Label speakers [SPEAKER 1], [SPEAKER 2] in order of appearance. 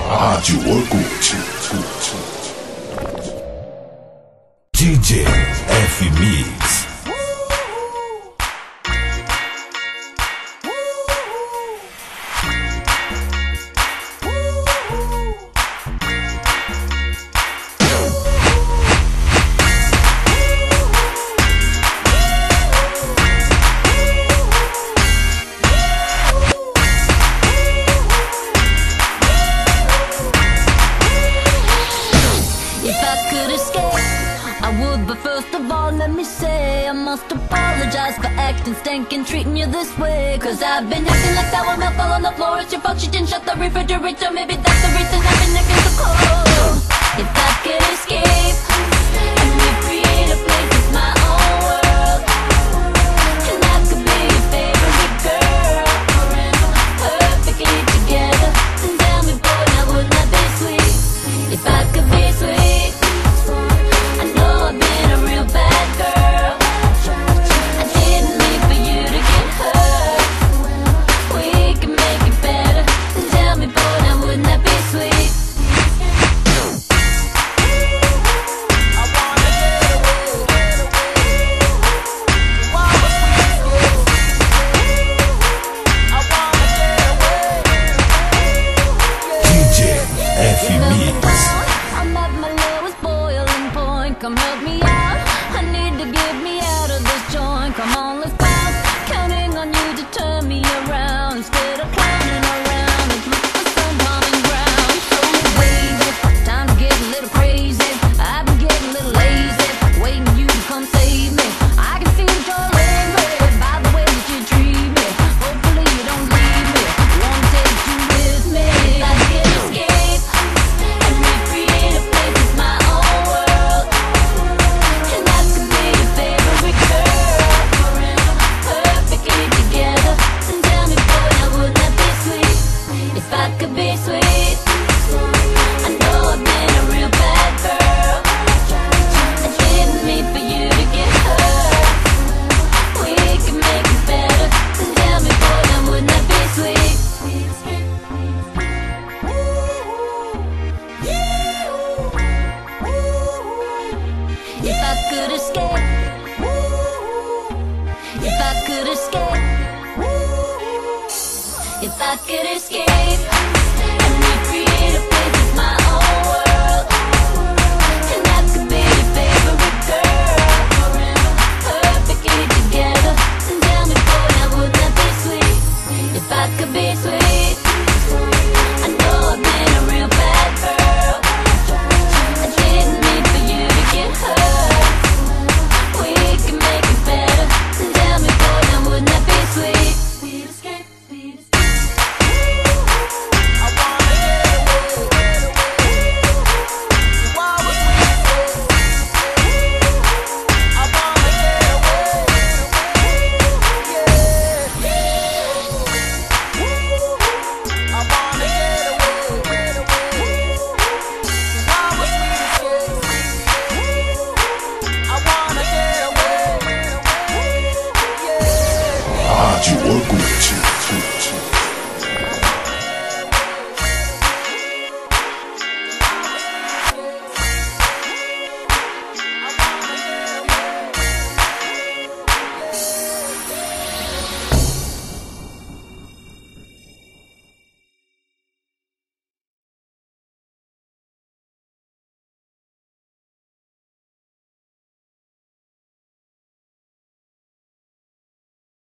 [SPEAKER 1] Rádio Orkut. DJ FMiX.
[SPEAKER 2] But first of all, let me say I must apologize for acting stank and treating you this way. Cause I've been acting like sour milk all on the floor. It's your fault you didn't shut the refrigerator. Maybe that's the reason I've been acting so cold. If I could escape and recreate a place that's my own world, and I could be your favorite girl, perfectly together, then tell me, boy, now wouldn't that be sweet? If I could be sweet, come help me out. I need to get me out of this joint. Come on, let's bounce. Counting on you to turn me around. Instead of clowning around, let's look for some common ground. Show me wavy, time to get a little crazy. I've been getting a little lazy, waiting you to come save me. I can see that you're angry by the way that you treat me. Hopefully you don't leave me. Wanna take you with me. If I could escape and recreate a place that's my own world, could be sweet. I know I've been a real bad girl. I didn't mean for you to get hurt. We can make it better. Then tell me, boy, now wouldn't that be sweet? If I could escape, if I could escape, if I could escape and recreate a place that's my own world, and I could be your favorite girl, perfectly together, then tell me, boy, now wouldn't that be sweet? If I could be sweet, I know I've been a real bad girl. I didn't mean for you to get hurt. We can make it better, then tell me, boy, now wouldn't that be sweet? We'd escape, we'd escape.
[SPEAKER 1] Rádio Orkut.